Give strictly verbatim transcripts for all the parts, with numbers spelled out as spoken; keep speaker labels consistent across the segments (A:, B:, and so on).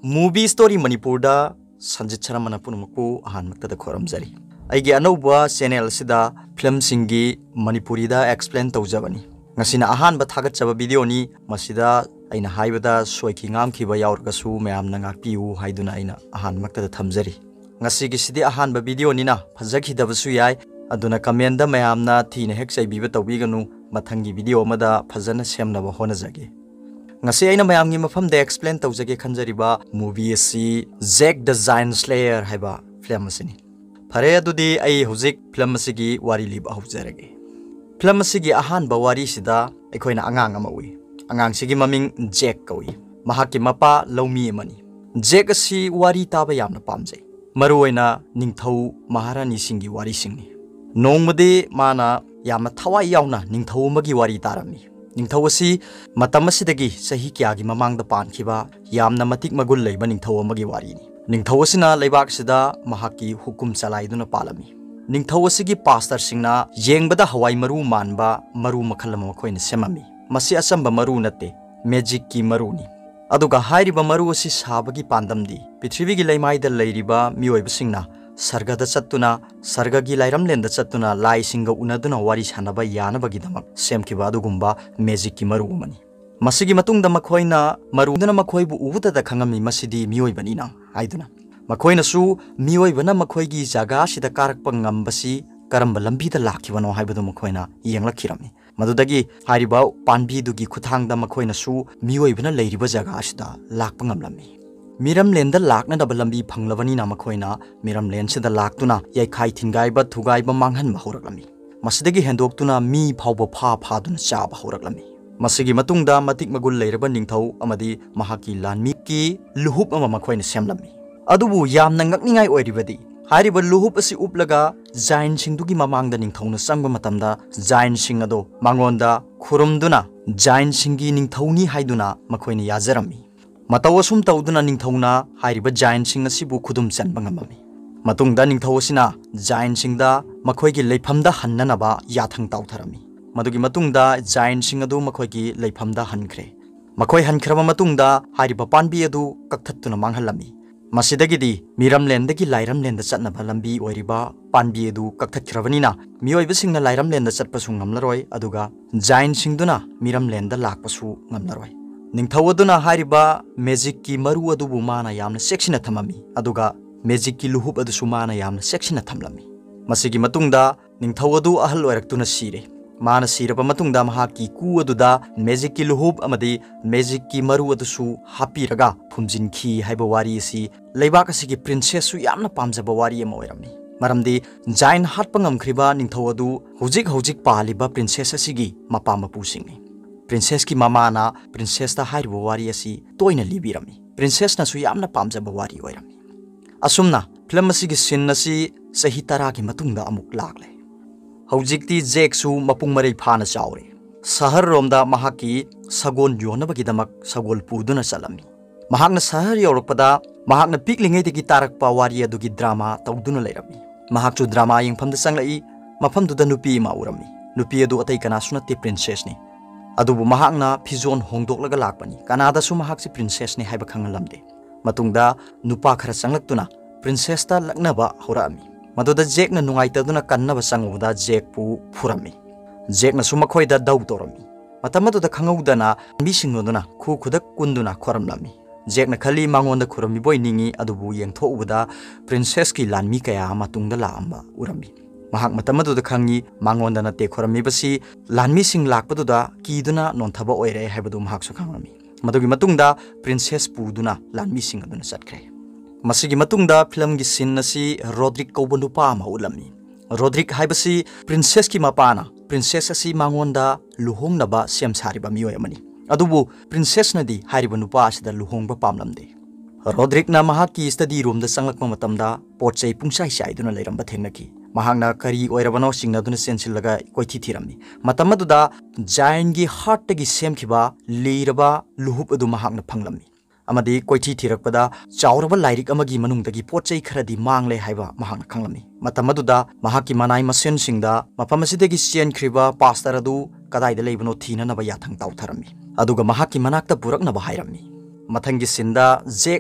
A: Movie Story Manipur da Shanjit Charamana Punumaku ahan makta da khoram jari. Aigi anauba channel sida film singi Manipuri da explain tawjabani. Ngasina ahan ba thagat chaba video ni masida aina haibada soiki ngam khiba yaurgasu mayamna ngakpiu haiduna aina ahan makta da thamjari. Ngasigi sidi ahan ba video ni na phajaki dabasu yai aduna comment da mayamna thina hek chaibiba tawbiganu mathangi video mada phajana semnaba honajage. Ngasi aina mayamgi mafam da explain tawjage khanjariba movie si Zack the Giant Slayer haiba film asini. Phare adudi ai hujik film asigi wari lib ahujarage. Film asigi ahan ba wari sida aikoina angang ama ui. Angang sigi maming Jack kawi. Mahaki mapa lawmi amani. Jack asi wari taba yamna pamjai. Maruwaina ningthau maharani singi wari singni. Nongmade mana yamna thawai yauna ningthau magi wari tarami. Ningthau asi matam asidagi sahi kyagi mamangda pankhiba yamna matik magul leiba ningthau amagi warini. Ningthau asina leibak sida mahaki hukum chalaiduna palami. Ningthau asigi pastor singna yengbada hawai maru manba maru makhal ama khoina semami. Masi asamba maru nate magic ki maru ni. Aduga hairiba maru asi sabagi pandamdi prithivigi leimaida leiriba mioiba singna sargada chattuna sargagi lairam lenda chattuna lai singa unaduna wari sanaba yanabagi damak semkiba adugumba magic ki maru mani. Masigi matungda makhoina marudana makhoibu ubuda khangami masidi mioibani na aiduna. Makhoina su mioibana makhoigi jaga sida karakpa ngambasi karamba lambi da lakhibano haibadu makhoina yenglakirami. Madudagi hariba panbi dugi khuthangda makhoina su mioibana leiriba jaga sida lakpa ngamlami. Miram lenda lakna da lambi phanglawani na makhoina miram len sida laktuna yai khai thingaiba thugaiba manghan mahuraklami. Masidagi hendoktuna mi phawba pha phaduna chaba horaklami. Masigi matungda matik magul leiraba ningthau amadi mahaki lanmi ki luhup ama makhoina semlami. Adubu yamna ngakningai oiribadi hariba luhup asi uplaga giant singdugi mamangda ningthauna sangba matamda giant sing ado mangonda khurumduna giant singi ningthauni haiduna makhoina yajarami. Mataw asum tawduna ningthauna hariba giant sing asibu khudum chanba ngamami. Matungda ningthau asina giant singda makhoigi leifamda hannanaba yathang tawtharami. Madugi matungda giant sing adu makhoigi leifamda hankhre. Makhoi hankraba matungda hariba panbi adu kakthattuna manghalami. Masidagidi miram lendagi lairam lenda chatnaba lambi oiriba panbi adu kakthatkrabanina mioiba singna lairam lenda chatpasu ngamlaroi aduga giant singduna miram lenda lakpasu ngamlaroi. Ningthau aduna hariba magic ki maru adubu mana yamna section thamami aduga magic ki luhup adusu mana yamna section thamlami. Masigi matungda ningthau adu ahal oiraktuna sire. Mana siraba matungda mahaki ku aduda magic ki luhup amadi magic ki maru adusu hapiraga phumjin khi haiba wari si leibak asigi princess su yamna pamjaba wari ama oirami. Maramdi giant hatpa ngamkhriba ningthau adu hojik hojik paliba princess asigi mapa mapu singi. Princess ki mama na princess ta haiba wari asi toina libirami. Princess na su yamna pamjaba wari oirami. Asumna film asigi scene asi sahi tara ki matungda amuk laklai. Hojikti Jack su mapung marai phana chawre. Sahar romda mahaki sagon yonabagi damak sagol puduna chalami. Mahakna sahar yorokpada mahakna piklingai degi tarakpa wari adugi drama tawduna leirami. Mahakchu drama yengphamda changlai mafamduda nupi ma urami. Nupi adu atai kana sunate princess ni. Adubu mahakna phizon hongdoklaga lakpani. Kanada su mahaksi princess ni haiba khangalamde. Matungda nupa khara changlaktuna princess ta laknaba horami. Maduda Jack na nungaitaduna kannaba changuda Jack pu phurami. Jack na sumakhoida daw torami. Matamaduda khangudana misinguduna khu khudak kunduna khoramlami. Jack na khali mangonda khurami boy ningi adubu yengthoubada princess ki lanmi kaya matungda laamba urami. Mahak matamaduda khangi mangonda na te khurami basi lanmi sing lakpaduda kiduna nonthaba oire haibadu mahak su khangami. Madugi matungda princess puduna lanmi sing aduna chatkre. Masigi matungda film gi scene nasi Roderick kauba nupa ama ulami. Roderick haibasi princess ki mapana princess asi mangonda luhong naba sem sariba mioi amani. Adubu princess nadi hariba nupa asida luhong ba pamlamde. Roderick na mahaki study room da sanglakma matamda pochai pungsai sai duna leiramba thengnaki. Mahangna kari oirabano singna duna sensilaga koithi thirami. Matamaduda giant gi heart gi semkhiba leiraba luhup adu mahangna phanglami. Amadi koithi thirakpada chawraba lairik amagi manungdagi pochai kharadi mangle haiba mahakna khanglami. Matamaduda mahaki manai masen singda mapamasitegi sien khriba pastor adu kadaida leibano thina naba yathang tawtharami. Aduga mahaki manakta purakna ba hairami. Mathangi sinda Jack na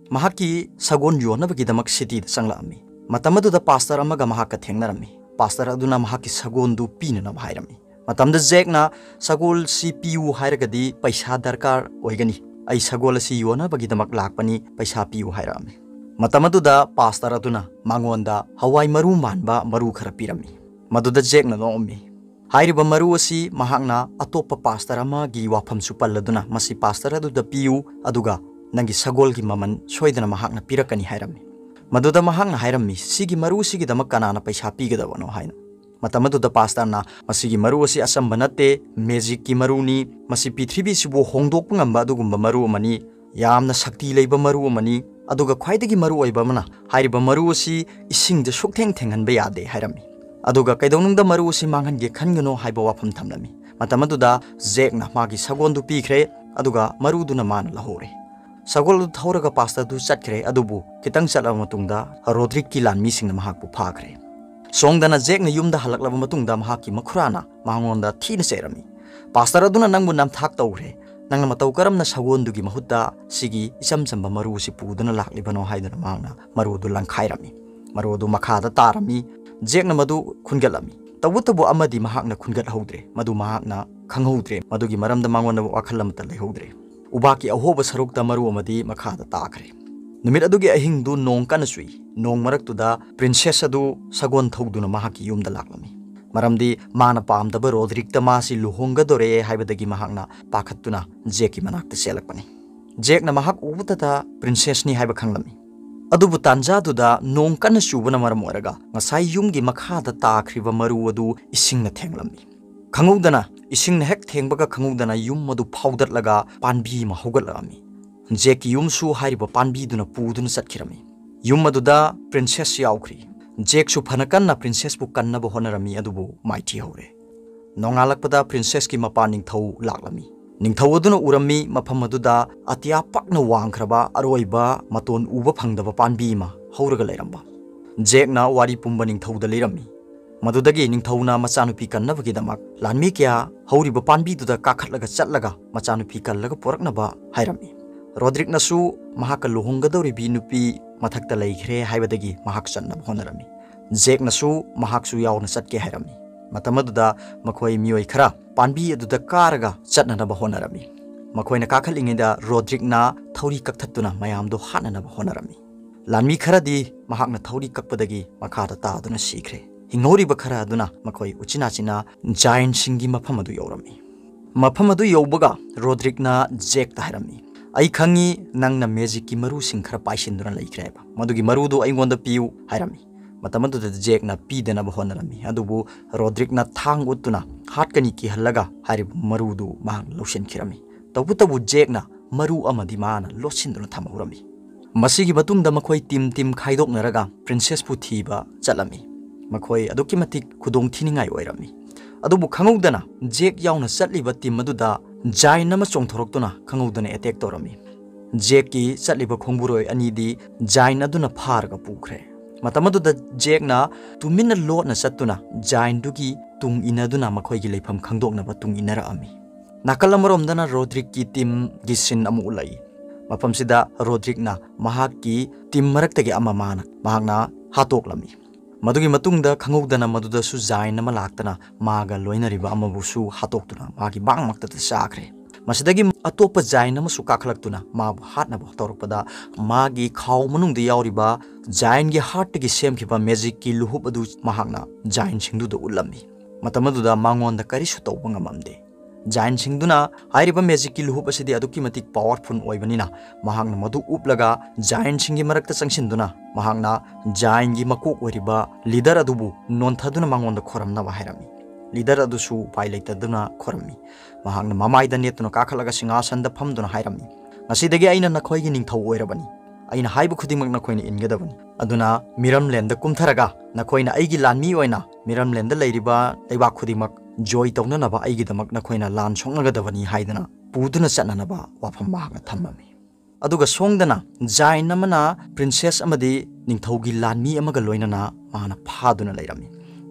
A: mahaki sagon yonabagidamag city da sanglami matamadu da pastor amaga mahaka thengnarami pastor aduna mahaki sagon du pinana hairami matamda Jack na sagol si piu hairagadi paisa darkar oigani ai sagol si yonabagidamag lakpani paisa piu hairami matamadu da pastor aduna mangonda hawai maru manba maru khara pirami maduda Jack na nomi hairiba maru asi mahakna atopa pastor ama gi wafam supalladuna masi pastor adu da piu aduga nangi sagol gi maman soidana mahakna pirakani hairami maduda mahakna hairami sigi maru sigi damak kanana paisa pigadawano haina matamadu da pastor na masigi maru asi asamba natte magic ki maruni masi pithribi sibo hongdok ngamba adugumba maru mani yamna shakti leiba maru mani aduga khwaidagi maru oiba mana hairiba maru asi ising de soktheng thenghanba yade hairami aduga kaidonungda maru si manghan ge khangno haiba wafam thamlami matamadu da Jack na magi sagon du pikre aduga maru du na man lahore sagol du thauraga pasta du chatkre adubu kitang chala matungda Rodrick ki lan mi sing na mahak bu phakre songdana Jack na yumda halaklaba matungda mahaki makhurana mangonda thina serami pastor aduna nangbu nam thak tawre nangna matau karamna sagon du gi mahutta sigi isam samba maru si puduna laklibano haidana mangna maru du langkhairami maru du makhada tarami Jack na madu khungalami tawutabu amadi mahakna khungat haudre madu mahakna khanghaudre madugi maramda mangona wakhalamta lehaudre ubaki ahoba sarukta maru amadi makhada takre numit adugi ahing du nong kana sui nong maraktuda princess adu sagon thauduna mahaki yumda laklami maramdi mana pamdaba Rodrick ta masi luhongadore haibadagi mahakna pakhattuna Jack ki manakta selakpani Jack na mahak ubutata princess ni haiba khanglami adubu tanjaduda nong kana chubana maram oraga ngasai yumgi makhada takhriba maru adu isingna thenglammi khangudana isingna hek thengbaga khangudana yum madu powder laga panbi ma hogalami Jack yum su hariba panbi duna puduna satkirami yum maduda princess yaukri Jack su phanakanna princess bu kanna bo honarami adubu maiti hore nongalakpada princess ki mapaning thau laklami ningthau aduna urami mafam aduda atia pakna wangkhraba aroiba maton uba phangdaba panbi ma horaga leiramba Jack na wari pumba ningthau da leirami madudagi ningthauna machanupi kannabagi damak lanmi kya horiba panbi duda kakhatlaga chatlaga machanupi kallaga poraknaba hairami Rodrick na su mahaka luhongadori bi nupi mathakta leikhre haibadagi mahak channa honarami Jack na su mahak su yauna chatke hairami matamaduda makhoi mioi khara panbi aduda karaga chatnanaba honarami makhoina kakhalingida Rodrick na thauri kakthatuna mayamdo hananaba honarami lanmi kharadi mahakna thauri kakpadagi makhada taaduna sikre hingoriba khara aduna makhoi uchina china giant singi mafam adu yorami mafam adu yobaga Rodrick na Jack ta harami ai khangi nangna magic ki maru sing khara paisinduna leikreba madugi marudu aingonda piu harami matamadu da Jack na pidena ba honarami adubu Rodrick na thang utuna hatkani ki halaga harib marudu mahang lotion khirami tabutabu Jack na maru amadi mana losinduna thamurami masigi batungda makhoi tim tim khaidok naraga princess pu thiba chalami makhoi aduki matik khudong thiningai oirami adubu khangudana Jack yauna chatliba tim aduda giant nama chongthoroktuna khangudana attack torami Jack ki chatliba khongburoi anidi giant aduna pharga pukre matamadu da Jack na tumina lot na satuna giant dugi tung inaduna makhoi gi leifam khangdokna ba tung inara ami nakalamorom dana Rodrick ki team gi sin amu ulai mafam sida Rodrick na mahak ki team maraktagi ama mana mahakna hatoklami madugi matungda khangudana maduda su giant nama laktana maga loinariba amabusu hatoktuna magi bangmakta ta sakre masidagi atopa giant nama su kakhlaktuna mabu hatna ba torpada magi khaw manungda yauriba giant gi heart gi semkhiba magic ki luhup adu mahakna giant singdu da ulami matamaduda mangonda karisu tawbanga mamde giant singduna hairiba magic ki luhup asidi aduki matik powerful oibanina mahakna madu uplaga giant singi marakta changsinduna mahakna giant gi makok oriba leader adubu nonthaduna mangonda khoramna ba hairami leader adusu pai leitaduna khorami mahakna mamai da netuna kakhalaga singasanda phamduna hairami ngasidagi aina nakhoi gi ningthau oirabani aina haibu khudimak nakhoina ingadabani aduna miram lenda kumtharaga nakhoina aigi lanmi oina miram lenda leiriba leiba khudimak joy tawnanaba aigi damak nakhoina lan songnagadabani haidana puduna chatnanaba wafam mahakna thammami aduga songdana giant namana princess amadi ningthaugi lanmi amaga loinana mana phaduna leirami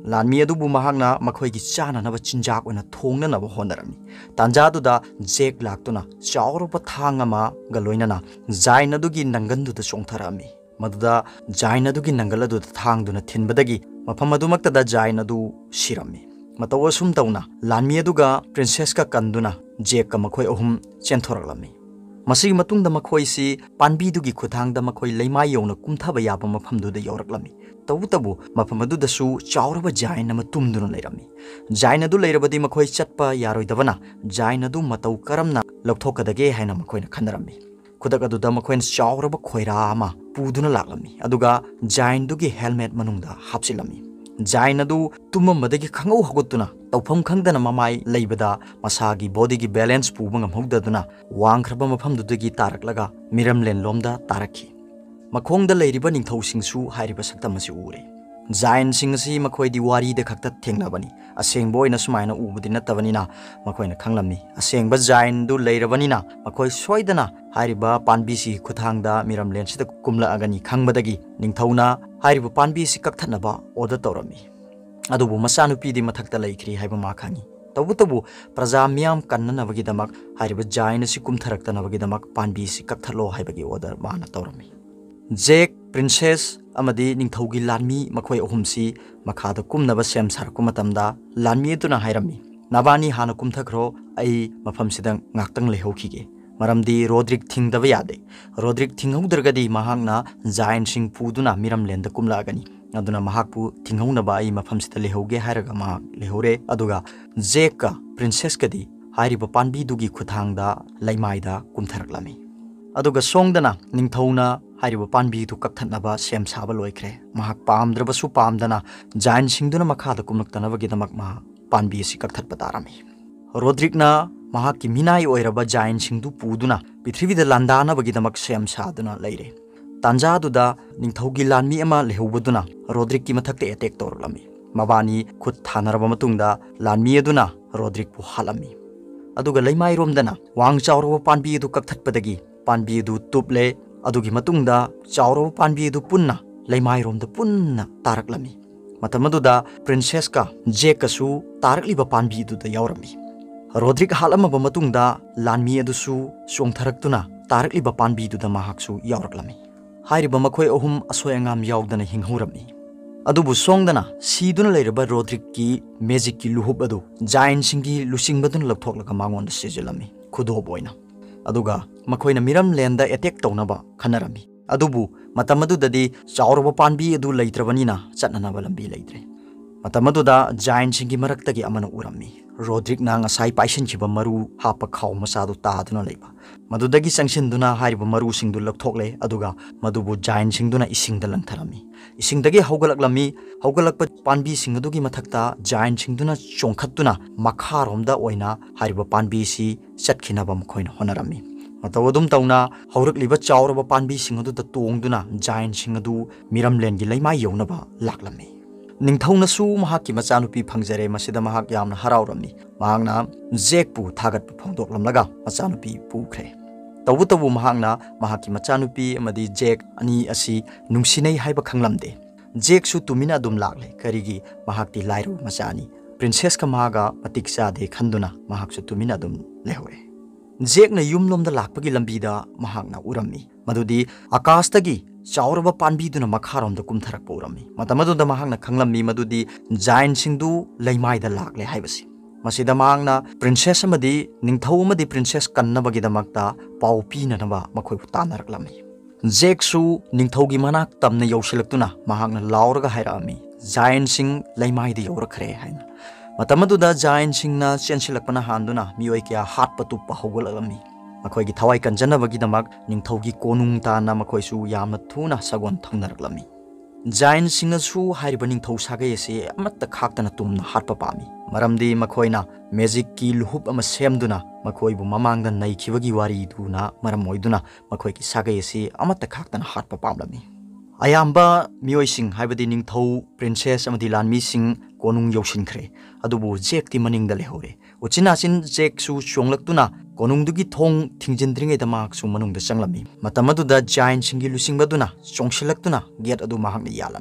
A: ꯂꯥꯟꯃꯤ ꯑꯗꯨꯕꯨ ꯃꯍꯥꯛꯅ ꯃꯈꯣꯏꯒꯤ ꯆꯥꯅꯅꯕ ꯆꯤꯟꯖꯥꯛ ꯑꯣꯏꯅ ꯊꯣꯡꯅꯅꯕ ꯍꯣꯠꯅꯔꯝꯃꯤ ꯇꯥꯟꯖꯥꯗꯨꯗ jack ꯂꯥꯛꯇꯨꯅ ꯆꯥꯎꯔꯕ ꯊꯥꯡ ꯑꯃꯒ ꯂꯣꯏꯅꯅ ꯖꯥꯏꯟ ꯑꯗꯨꯒꯤ ꯅꯪꯒꯟꯗꯨꯗ ꯆꯣꯡꯊꯔꯛꯑꯝꯃꯤ ꯃꯗꯨꯗ ꯖꯥꯏꯟ ꯑꯗꯨꯒꯤ ꯅꯪꯒꯜ ꯑꯗꯨꯗ ꯊꯥꯡꯗꯨꯅ ꯊꯤꯟꯕꯗꯒꯤ ꯃꯐꯝ ꯑꯗꯨꯃꯛꯇꯗ ꯖꯥꯏꯟ ꯑꯗꯨ ꯁꯤꯔꯝꯃꯤ ꯃꯇꯧ ꯑꯁꯨꯝ ꯇꯧꯅ ꯂꯥꯟꯃꯤ ꯑꯗꯨꯒ ꯄ꯭ꯔꯤꯟꯁꯦꯁꯀ ꯀꯟꯗꯨꯅ ꯖꯦꯛꯀ ꯃꯈꯣꯏ ꯑꯍꯨꯝ ꯆꯦꯟꯊꯣꯔꯛꯂꯝꯃꯤ ꯃꯁꯤꯒꯤ ꯃꯇꯨꯡꯗ ꯃꯈꯣꯏꯁꯤ ꯄꯥꯟꯕꯤꯗꯨꯒꯤ ꯈꯨꯠꯊꯥꯡꯗ ꯃꯈꯣꯏ ꯂꯩꯃꯥꯏ ꯌꯧꯅ ꯀꯨꯝꯊꯕ ꯌꯥꯕ ꯃꯐꯝꯗꯨꯗ ꯌꯧꯔꯛꯂꯝꯃꯤ ꯇꯧꯕꯇꯕꯨ ꯃꯐꯝ ꯑꯗꯨꯗꯁꯨ ꯆꯥꯎꯔꯕ ꯖꯥꯏꯟ ꯑꯃ ꯇꯨꯝꯗꯨꯅ ꯂꯩꯔꯝꯃꯤ ꯖꯥꯏꯟ ꯑꯗꯨ ꯂꯩꯔꯕꯗꯤ ꯃꯈꯣꯏ ꯆꯠꯄ ꯌꯥꯔꯣꯏꯗꯕꯅ ꯖꯥꯏꯟ ꯑꯗꯨ ꯃꯇꯧ ꯀꯔꯝꯅ ꯂꯧꯊꯣꯛꯀꯗꯒꯦ ꯍꯥꯏꯅ ꯃꯈꯣꯏꯅ ꯈꯟꯅꯔꯝꯃꯤ ꯈꯨꯗꯛ ꯑꯗꯨꯗ ꯃꯈꯣꯏꯅ ꯆꯥꯎꯔꯕ ꯈꯣꯏꯔꯥ ꯑꯃ ꯄꯨꯗꯨꯅ ꯂꯥꯛꯂꯝꯃꯤ ꯑꯗꯨꯒ ꯖꯥꯏꯟꯗꯨꯒꯤ ꯍꯦꯜꯃꯦꯠ ꯃꯅꯨꯡꯗ ꯍꯥꯞꯆꯤꯜꯂꯝꯃꯤ ꯖꯥꯏꯟ ꯑꯗꯨ ꯇꯨꯝꯃꯝꯕꯗꯒꯤ ꯈꯪꯍꯧ ꯍꯧꯒꯠꯇꯨꯅ ꯇꯧꯐꯝ ꯈꯪꯗꯅ ꯃꯃꯥꯏ ꯂꯩꯕꯗ ꯃꯁꯥꯒꯤ ꯕꯣꯗꯤꯒꯤ ꯕꯦꯂꯦꯟꯁ ꯄꯨꯕ ꯉꯝꯍꯧꯗꯗꯨꯅ ꯋꯥꯡꯈ꯭ꯔꯕ ꯃꯐꯝꯗꯨꯗꯒꯤ ꯇꯥꯔꯛꯂꯒ ꯃꯤꯔꯝꯂꯦꯟꯂꯣꯝꯗ ꯇꯥꯔꯛꯈꯤ ꯃꯈꯣꯡꯗ ꯂꯩꯔꯤꯕ ꯅꯤꯡꯊꯧꯁꯤꯡꯁꯨ ꯍꯥꯏꯔꯤꯕ ꯁꯛꯇꯝ ꯑꯁꯤ ꯎꯔꯦ ꯖꯥꯏꯟꯁꯤꯡ ꯑꯁꯤ ꯃꯈꯣꯏꯗꯤ ꯋꯥꯔꯤꯗ ꯈꯛꯇ ꯊꯦꯡꯅꯕꯅꯤ ꯑꯁꯦꯡꯕ ꯑꯣꯏꯅ ꯁꯨꯃꯥꯏꯅ ꯎꯕꯗꯤ ꯅꯠꯇꯕꯅꯤꯅ ꯃꯈꯣꯏꯅ ꯈꯪꯂꯝꯃꯤ ꯑꯁꯦꯡꯕ ꯖꯥꯏꯟꯗꯨ ꯂꯩꯔꯕꯅꯤना ꯃꯈꯣꯏ ꯁꯣꯏꯗꯅ ꯍꯥꯏꯔꯤꯕ ꯄꯥꯟꯕꯤꯁꯤꯒꯤ ꯈꯨꯠꯊꯥꯡꯗ ꯃꯤꯔꯝꯂꯦꯟꯁꯤꯗ ꯀꯨꯝꯂꯛꯑꯒꯅꯤ ꯈꯪꯕꯗꯒꯤ ꯅꯤꯡꯊꯧꯅ ꯍꯥꯏꯔꯤꯕ ꯄꯥꯟꯕꯤꯁꯤ ꯀꯛꯊꯠꯅꯕ ꯑꯣꯔꯗꯔ ꯇꯧꯔꯝꯃꯤ ꯑꯗꯨꯕꯨ ꯃꯆꯥꯅꯨꯄꯤꯗꯤ ꯃꯊꯛꯇ ꯂꯩꯈ꯭ꯔꯤ ꯍꯥꯏꯕ ꯃꯥ ꯈꯪꯉꯤ ꯇꯧꯕꯇꯕꯨ ꯄ꯭ꯔꯖꯥ ꯃꯤꯌꯥꯝ ꯀꯟꯅꯅꯕꯒꯤꯗꯃꯛ ꯍꯥꯏꯔꯤꯕ ꯖꯥꯏꯟ ꯑꯁꯤ ꯀꯨꯝꯊꯔꯛꯇꯅꯕꯒꯤꯗꯃꯛ ꯄꯥꯟꯕꯤꯁꯤ ꯀꯛꯊꯠꯂꯣ ꯍꯥꯏꯕꯒꯤ ꯑꯣꯔꯗꯔ ꯃꯥꯅ ꯇꯧꯔꯝꯃꯤ ꯖꯦꯛ ꯄ꯭ꯔꯤꯟꯁꯦꯁ ꯑꯃꯗꯤ ꯅꯤꯡꯊꯧꯒꯤ ꯂꯥꯟꯃꯤ ꯃꯈꯣꯏ ꯑꯍꯨꯝꯁꯤ ꯃꯈꯥꯗ ꯀꯨꯝꯅꯕ ꯁꯦꯝ ꯁꯥꯔꯛꯄ ꯃꯇꯝꯗ ꯂꯥꯟꯃꯤ ꯑꯗꯨꯅ ꯍꯥꯏꯔꯝꯃꯤ ꯅꯕꯥꯅꯤ ꯍꯥꯟꯅ ꯀꯨꯝꯊꯈ꯭ꯔꯣ ꯑꯩ ꯃꯐꯝꯁꯤꯗ ꯉꯥꯛꯇꯪ ꯂꯩꯍꯧꯈꯤꯒꯦ ꯃꯔꯝꯗꯤ ꯔꯣꯗ꯭ꯔꯤꯛ ꯊꯤꯡꯗꯕ ꯌꯥꯗꯦ ꯔꯣꯗ꯭ꯔꯤꯛ ꯊꯤꯡꯍꯧꯗ꯭ꯔꯒꯗꯤ ꯃꯍꯥꯛꯅ ꯖꯥꯏꯟꯁꯤꯡ ꯄꯨꯗꯨꯅ ꯃꯤꯔꯝꯂꯦꯟꯗ ꯀꯨꯝꯂꯛꯑꯒꯅꯤ ꯑꯗꯨꯅ ꯃꯍꯥꯛꯄꯨ ꯊꯤꯡꯍꯧꯅꯕ ꯑꯩ ꯃꯐꯝꯁꯤꯗ ꯂꯩꯍꯧꯒꯦ ꯍꯥꯏꯔꯒ ꯃꯍꯥꯛ ꯂꯩꯍꯧꯔꯦ ꯑꯗꯨꯒ ꯖꯦꯛꯀ ꯄ꯭ꯔꯤꯟꯁꯦꯁꯀꯗꯤ ꯍꯥꯏꯔꯤꯕ ꯄꯥꯟꯕꯤꯗꯨꯒꯤ ꯈꯨꯠꯊꯥꯡꯗ ꯂꯩꯃꯥꯏꯗ ꯀꯨꯝꯊꯔꯛꯂꯝꯃꯤ ꯑꯗꯨꯒ ꯁꯣꯡꯗꯅ ꯅꯤꯡꯊꯧꯅ ꯍꯥꯏꯔꯤꯕ ꯄꯥꯟꯕꯤꯗꯨ ꯀꯛꯊꯠꯅꯕ ꯁꯦꯝ ꯁꯥꯕ ꯂꯣꯏꯈ꯭ꯔꯦ ꯃꯍꯥꯛ ꯄꯥꯝꯗ꯭ꯔꯕꯁꯨ ꯄꯥꯝꯗꯅ ꯖꯥꯏꯟꯁꯤꯡꯗꯨꯅ ꯃꯈꯥꯗ ꯀꯨꯝꯂꯛꯇꯅꯕꯒꯤꯗꯃꯛ ꯃꯍꯥꯛ ꯄꯥꯟꯕꯤ ꯑꯁꯤ ꯀꯛꯊꯠꯄ ꯇꯥꯔꯝꯃꯤ ꯔꯣꯗ꯭ꯔꯤꯛꯅ ꯃꯍꯥꯛꯀꯤ ꯃꯤꯅꯥꯏ ꯑꯣꯏꯔꯕ ꯖꯥꯏꯟꯁꯤꯡꯗꯨ ꯄꯨꯗꯨꯅ ꯄ꯭ꯔꯤꯊꯤꯕꯤꯗ ꯂꯥꯟꯗꯥꯅꯕꯒꯤꯗꯃꯛ ꯁꯦꯝ ꯁꯥꯗꯨꯅ ꯂꯩꯔꯦ ꯇꯥꯟꯖꯥꯗꯨꯗ ꯅꯤꯡꯊꯧꯒꯤ ꯂꯥꯟꯃꯤ ꯑꯃ ꯂꯩꯍꯧꯕꯗꯨꯅ ꯔꯣꯗ꯭ꯔꯤꯛꯀꯤ ꯃꯊꯛꯇ ꯑꯦꯇꯦꯛ ꯇꯧꯔꯛꯂꯝꯃꯤ ꯃꯕꯥꯅꯤ ꯈꯨꯠ ꯊꯥꯅꯔꯕ ꯃꯇꯨꯡꯗ ꯂꯥꯟꯃꯤ ꯑꯗꯨꯅ ꯔꯣꯗ꯭ꯔꯤꯛꯄꯨ ꯍꯥꯠꯂꯝꯃꯤ ꯑꯗꯨꯒ ꯂꯩꯃꯥꯏꯔꯣꯝꯗꯅ ꯋꯥꯡ ꯆꯥꯎꯔꯕ ꯄꯥꯟꯕꯤ ꯑꯗꯨ ꯀꯛꯊꯠꯄꯗꯒꯤ ꯄꯥꯟꯕꯤ ꯑꯗꯨ ꯇꯨꯞꯂꯦ ꯑꯗꯨꯒꯤ ꯃꯇꯨꯡꯗ ꯆꯥꯎꯔꯕ ꯄꯥꯟꯕꯤ ꯑꯗꯨ ꯄꯨꯟꯅ ꯂꯩꯃꯥꯏꯔꯣꯝꯗ ꯄꯨꯟꯅ ꯇꯥꯔꯛꯂꯝꯃꯤ ꯃꯇꯝ ꯑꯗꯨꯗ ꯄ꯭ꯔꯤꯟꯁꯦꯁꯀ ꯖꯦꯛꯀꯁꯨ ꯇꯥꯔꯛꯂꯤꯕ ꯄꯥꯟꯕꯤ ꯑꯗꯨꯗ ꯌꯥꯎꯔꯝꯃꯤ ꯔꯣꯗ꯭रिꯛ ꯍꯥꯠꯂꯝꯃꯕ ꯃꯇꯨꯡꯗ ꯂꯥꯟꯃꯤ ꯑꯗꯨꯁꯨ ꯆꯣꯡꯊꯔꯛꯇꯨꯅ ꯇꯥꯔꯛꯂꯤꯕ ꯄꯥꯟꯕꯤꯗꯨꯗ ꯃꯍꯥꯛꯁꯨ ꯌꯥꯎꯔꯛꯂꯝꯃꯤ ꯍꯥꯏꯔꯤꯕ ꯃꯈꯣꯏ ꯑꯍꯨꯝ ꯑꯁꯣꯏ ꯑꯉꯥꯝ ꯌꯥꯎꯗꯅ ꯍꯤꯡꯍꯧꯔꯝꯃꯤ ꯑꯗꯨꯕꯨ ꯁꯣꯡꯗꯅ ꯁꯤꯗꯨꯅ ꯂꯩꯔꯕ ꯔꯣꯗ꯭रिꯛꯀꯤ ꯃꯦꯖꯤꯛꯀꯤ ꯂꯨꯍꯨꯞ ꯑꯗꯨ ꯖꯥꯏꯟꯁꯤꯡꯒꯤ ꯂꯨꯆꯤꯡꯕꯗꯨꯅ ꯂꯧꯊꯣꯛꯂꯒ ꯃꯉꯣꯟꯗ ꯁꯤꯖꯤꯜꯂꯝꯃꯤ ꯈꯨꯗꯣꯞ ꯑꯣꯏꯅ ꯑꯗꯨꯒ ꯃꯈꯣꯏꯅ ꯃꯤꯔꯝꯂꯦꯟꯗ ꯑꯦꯇꯦꯛ ꯇꯧꯅꯕ ꯈꯟꯅꯔꯝꯃꯤ ꯑꯗꯨꯕꯨ ꯃꯇꯝ ꯑꯗꯨꯗꯗꯤ ꯆꯥꯎꯔꯕ ꯄꯥꯟꯕꯤ ꯑꯗꯨ ꯂꯩꯇ꯭ꯔꯕꯅꯤꯅ ꯆꯠꯅꯅꯕ ꯂꯝꯕꯤ ꯂꯩꯇ꯭ꯔꯦ ꯃꯇꯝ ꯑꯗꯨꯗ ꯖꯥꯏꯟꯁꯤꯡꯒꯤ ꯃꯔꯛꯇꯒꯤ ꯑꯃꯅ ꯎꯔꯝꯃꯤ ꯔꯣꯗ꯭रिꯛꯅ ꯉꯁꯥꯏ ꯄꯥꯏꯁꯤꯟꯈꯤꯕ ꯃꯔꯨ ꯍꯥꯞꯄ ꯈꯥꯎ ꯃꯆꯥꯗꯨ ꯇꯥꯗꯨꯅ ꯂꯩꯕ ꯃꯗꯨꯗꯒꯤ ꯆꯪꯁꯤꯟꯗꯨꯅ ꯍꯥꯏꯔꯤꯕ ꯃꯔꯨꯁꯤꯡꯗꯨ ꯂꯧꯊꯣꯛꯂꯦ ꯑꯗꯨꯒ ꯃꯗꯨꯕꯨ ꯖꯥꯏꯟꯁꯤꯡꯗꯨꯅ ꯏꯁꯤꯡꯗ ꯂꯪꯊꯔꯝꯃꯤ ꯏꯁꯤꯡꯗꯒꯤ ꯍꯧꯒꯠꯂꯛꯂꯝꯃꯤ ꯍꯧꯒꯠꯂꯛꯄ ꯄꯥꯟꯕꯤꯁꯤꯡ ꯑꯗꯨꯒꯤ ꯃꯊꯛꯇ ꯖꯥꯏꯟꯁꯤꯡꯗꯨꯅ ꯆꯣꯡꯈꯠꯇꯨꯅ ꯃꯈꯥꯔꯣꯝꯗ ꯑꯣꯏꯅ ꯍꯥꯏꯔꯤꯕ ꯄꯥꯟꯕꯤꯁꯤ ꯆꯠꯈꯤꯅꯕ ꯃꯈꯣꯏꯅ ꯍꯣꯠꯅꯔꯝꯃꯤ ꯃꯇꯧ ꯑꯗꯨꯝ ꯇꯧꯅ ꯍꯧꯔꯛꯂꯤꯕ ꯆꯥꯎꯔꯕ ꯄꯥꯟꯕꯤꯁꯤꯡ ꯑꯗꯨꯗ ꯇꯣꯡꯗꯨꯅ ꯖꯥꯏꯟꯁꯤꯡ ꯑꯗꯨ ꯃꯤꯔꯝꯂꯦꯟꯒꯤ ꯂꯩꯃꯥꯏ ꯌꯧꯅꯕ ꯂꯥꯛꯂꯝꯃꯤ ꯅꯤꯡꯊꯧꯅꯁꯨ ꯃꯍꯥꯛꯀꯤ ꯃꯆꯥꯅꯨꯄꯤ ꯐꯪꯖꯔꯦ ꯃꯁꯤꯗ ꯃꯍꯥꯛ ꯌꯥꯝꯅ ꯍꯔꯥꯎꯔꯝꯃꯤ ꯃꯍꯥꯛꯅ ꯖꯦꯛꯄꯨ ꯊꯥꯒꯠꯄ ꯐꯣꯡꯗꯣꯛꯂꯝꯂꯒ ꯃꯆꯥꯅꯨꯄꯤ ꯄꯨꯈ꯭ꯔꯦ ꯇꯧꯕꯇꯕꯨ ꯃꯍꯥꯛꯅ ꯃꯍꯥꯛꯀꯤ ꯃꯆꯥꯅꯨꯄꯤ ꯑꯃꯗꯤ ꯖꯦꯛ ꯑꯅꯤ ꯑꯁꯤ ꯅꯨꯡꯁꯤꯅꯩ ꯍꯥꯏꯕ ꯈꯪꯂꯝꯗꯦ ꯖꯦꯛꯁꯨ ꯇꯨꯃꯤꯟꯅ ꯑꯗꯨꯝ ꯂꯥꯛꯂꯦ ꯀꯔꯤꯒꯤ ꯃꯍꯥꯛꯇꯤ ꯂꯥꯏꯔꯕ ꯃꯆꯥꯅꯤ ꯄ꯭ꯔꯤꯟꯁꯦꯁꯀ ꯃꯥꯒ ꯃꯇꯤꯛ ꯆꯥꯗꯦ ꯈꯟꯗꯨꯅ ꯃꯍꯥꯛꯁꯨ ꯇꯨꯃꯤꯟꯅ ꯑꯗꯨꯝ ꯂꯩꯍꯧꯔꯦ ꯖꯦꯛꯅ ꯌꯨꯝꯂꯣꯝꯗ ꯂꯥꯛꯄꯒꯤ ꯂꯝꯕꯤꯗ ꯃꯍꯥꯛꯅ ꯎꯔꯝꯃꯤ ꯃꯗꯨꯗꯤ ꯑꯀꯥꯁꯇꯒꯤ ꯆꯥꯎꯔꯕ ꯄꯥꯟꯕꯤꯗꯨꯅ ꯃꯈꯥꯔꯣꯝꯗ ꯀꯨꯝꯊꯔꯛꯄ ꯎꯔꯝꯃꯤ ꯃꯇꯝ ꯑꯗꯨꯗ ꯃꯍꯥꯛꯅ ꯈꯪꯂꯝꯃꯤ ꯃꯗꯨꯗꯤ ꯖꯥꯏꯟꯁꯤꯡꯗꯨ ꯂꯩꯃꯥꯏꯗ ꯂꯥꯛꯂꯦ ꯍꯥꯏꯕꯁꯤ ꯃꯁꯤꯗ ꯃꯍꯥꯛꯅ ꯄ꯭ꯔꯤꯟꯁꯦꯁ ꯑꯃꯗꯤ ꯅꯤꯡꯊꯧ ꯑꯃꯗꯤ ꯄ꯭ꯔꯤꯟꯁꯦꯁ ꯀꯟꯅꯕꯒꯤꯗꯃꯛꯇ ꯄꯥꯎ ꯄꯤꯅꯅꯕ ꯃꯈꯣꯏꯕꯨ ꯇꯥꯟꯅꯔꯛꯂꯝꯃꯤ ꯖꯦꯛꯁꯨ ꯅꯤꯡꯊꯧꯒꯤ ꯃꯅꯥꯛ ꯇꯝꯅ ꯌꯧꯁꯤꯜꯂꯛꯇꯨꯅ ꯃꯍꯥꯛꯅ ꯂꯥꯎꯔꯒ ꯍꯥꯏꯔꯛꯑꯝꯃꯤ ꯖꯥꯏꯟꯁꯤꯡ ꯂꯩꯃꯥꯏꯗ ꯌꯧꯔꯛꯈ꯭ꯔꯦ ꯍꯥꯏꯅ ꯃꯇꯝ ꯑꯗꯨꯗ ꯖꯥꯏꯟꯁꯤꯡꯅ ꯆꯦꯟꯁꯤꯜꯂꯛꯄꯅ ꯍꯥꯟꯗꯨꯅ ꯃꯤꯑꯣꯏ ꯀꯌꯥ ꯍꯥꯠꯄ ꯇꯨꯞꯄ ꯍꯧꯒꯠꯂꯛꯂꯝꯃꯤ ꯃꯈꯣꯏꯒꯤ ꯊꯋꯥꯏ ꯀꯟꯖꯅꯕꯒꯤꯗꯃꯛ ꯅꯤꯡꯊꯧꯒꯤ ꯀꯣꯅꯨꯡ ꯇꯥꯟꯅ ꯃꯈꯣꯏꯁꯨ ꯌꯥꯝꯅ ꯊꯨꯅ ꯁꯒꯣꯜ ꯊꯧꯅꯔꯛꯂꯝꯃꯤ ꯖꯥꯏꯟꯁꯤꯡꯅꯁꯨ ꯍꯥꯏꯔꯤꯕ ꯅꯤꯡꯊꯧ ꯁꯥꯒꯩ ꯑꯁꯤ ꯑꯃꯠꯇ ꯈꯥꯛꯇꯅ ꯇꯨꯝꯅ ꯍꯥꯠꯄ ꯄꯥꯝꯃꯤ ꯃꯔꯝꯗꯤ ꯃꯈꯣꯏꯅ ꯃꯦꯖꯤꯛꯀꯤ ꯂꯨꯍꯨꯞ ꯑꯃ ꯁꯦꯝꯗꯨꯅ ꯃꯈꯣꯏꯕꯨ ꯃꯃꯥꯡꯗ ꯅꯩꯈꯤꯕꯒꯤ ꯋꯥꯔꯤꯗꯨꯅ ꯃꯔꯝ ꯑꯣꯏꯗꯨꯅ ꯃꯈꯣꯏꯒꯤ ꯁꯥꯒꯩ ꯑꯁꯤ ꯑꯃꯠꯇ ꯈꯥꯛꯇꯅ ꯍꯥꯠꯄ ꯄꯥꯝꯂꯝꯃꯤ ꯑꯌꯥꯝꯕ ꯃꯤꯑꯣꯏꯁꯤꯡ ꯍꯥꯏꯕꯗꯤ ꯅꯤꯡꯊꯧ ꯄ꯭ꯔꯤꯟꯁꯦꯁ ꯑꯃꯗꯤ ꯂꯥꯟꯃꯤꯁꯤꯡ ꯀꯣꯅꯨꯡ ꯌꯧꯁꯤꯟꯈ꯭ꯔꯦ ꯑꯗꯨꯕꯨ ꯖꯦꯛꯇꯤ ꯃꯅꯤꯡꯗ ꯂꯩꯍꯧꯔꯦ ꯎꯆꯤꯟ ꯅꯥꯆꯤꯟ ꯖꯦꯛꯁꯨ ꯆꯣꯡꯂꯛꯇꯨꯅ ꯀꯣꯅꯨꯡꯗꯨꯒꯤ ꯊꯣꯡ ꯊꯤꯡꯖꯤꯟꯗ꯭ꯔꯤꯉꯩꯗ ꯃꯍꯥꯛꯁꯨ ꯃꯅꯨꯡꯗ ꯆꯪꯂꯝꯃꯤ ꯃꯇꯝ ꯑꯗꯨꯗ ꯖꯥꯏꯟꯁꯤꯡꯒꯤ ꯂꯨꯆꯤꯡꯕꯗꯨꯅ ꯆꯣꯡꯁꯤꯜꯂꯛꯇꯨꯅ ꯒꯦꯠ ꯑꯗꯨ ꯃꯍꯥꯛꯅ ꯌꯥꯜꯂꯝꯃꯤ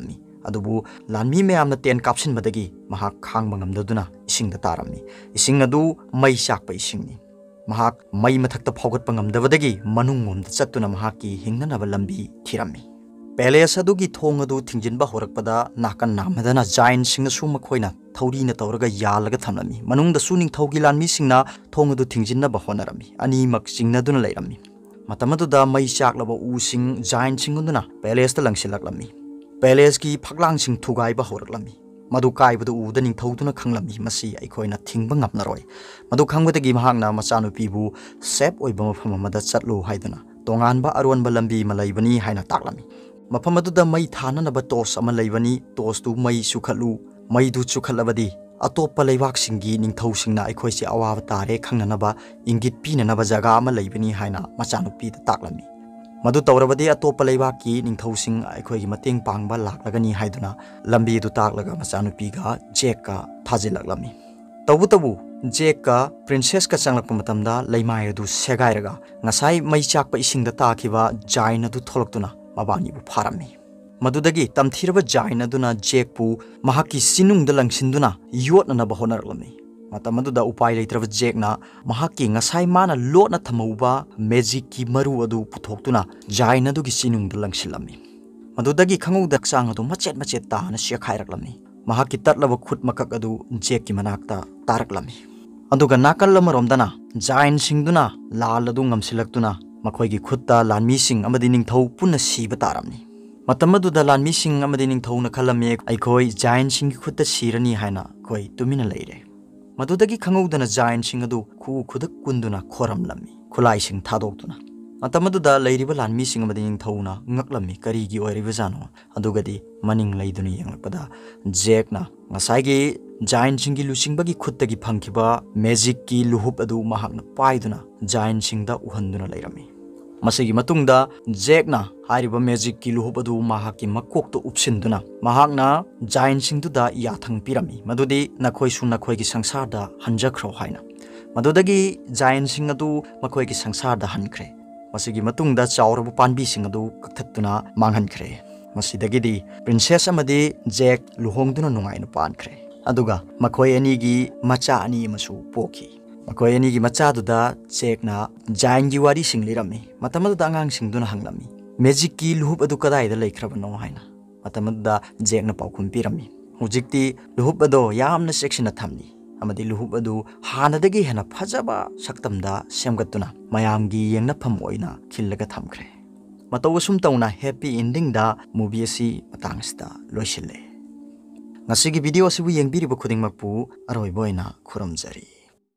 A: adubu lanmi mayamna ten kapsin badagi mahak khangba ngamdaduna isingda tarami ising adu mai sakpa isingni mahak mai mathakta phawgatpa ngamdabadagi manungomda chattuna mahaki hingnanaba lambi thirami palace adugi thong adu thingjinba horakpada nakan namadana giant singna su makhoina thauri na tawraga yalaga thamlami manungda su ning thogi lanmi singna thong adu thingjinna ba honarami ani mak singna duna leirami matamaduda mai chaklaba u sing giant singunduna palace ta langsilaklami palace ki phaklang sing thugai ba horaklami madu kai badu u daning thoduna khanglami masi aikoina thingba ngapnaroi madu khangbadagi mahakna machanupi bu sep oiba mafam amada chatlu haiduna tonganba aronba lambi malaibani haina taklami mafam aduda mai thananaba tos ama leibani tos tu mai sukhalu mai du chukhalabadi atoppa leibak singi ningthau singna aikoisi awawa tare khangnanaba ingit pinanaba jaga ama leibani haina machanupi ta taklami madu tawrabadi atoppa leibaki ningthau sing aikoigi mateng pangba laklagani haiduna lambi du taklaga machanupi ga jek ka thajilaklami tabu tabu jek ka princess ka changlakpa matamda leimai adu segairaga ngasai mai chakpa isingda takiba jaina du tholoktuna mabani bu pharami madudagi tamthiraba jaina duna jek pu mahaki sinungda langsinduna yotna ba honarlami matamaduda upai leitraba jekna mahaki ngasai mana lotna thamauba magic ki maru adu puthoktuna jaina dugi sinungda langsilami madudagi khangouda chang adu machet machet ta na shekhairaklamni mahaki tatlaba khut makak adu jek ki manakta taraklami aduga nakal amaromdana jain singduna lal adu ngamsilaktuna makhoigi khutta lanmi sing amadi ningthau punna siba taramni matamaduda lanmi sing amadi ningthau na khalame aikoi jain sing ki khutta sirani haina koi tumina leire madudagi khangudana jain sing adu khu khudak kunduna khoramlami khulai sing thadokduna matamaduda leiriba lanmi sing amadi ningthauna ngaklami karigi oiriba jano adugadi maning leiduna yenglakpada jekna ngasai jain sing gi lusingbagi khuttagi phangkiba magic ki luhup adu mahakna paiduna jain sing da uhanduna leirami masigi matungda jekna hariba magic ki luhup adu mahaki makok to upsinduna mahakna jain sing du da yathang pirami madudi nakhoi su nakhoi gi sangsar da hanjakhro haina madudagi jain sing adu makhoi gi sangsar da hankre masigi matungda chawrabu panbi sing adu kakthatuna manghankre masidagidi princess amadi jek luhongduna nungaina pankre aduga makhoi ani gi macha ani masu poki makhoi ani gi macha duda chekna jain gi wari sing lirami matamadu dangang sing duna hanglami magic ki luhup adu kadai da leikrabano haina matamadu jekna paukhum pirami hujikti luhup ado yamna section thamni amadi luhup adu hanadagi hena phajaba saktamda semgatuna mayamgi yengna pham oina khillaga thamkre matawasum tauna happy ending da movie asi matangsta loisile ngasigi video asibu yengbiriba khudingmakpu aroi boina khuramjari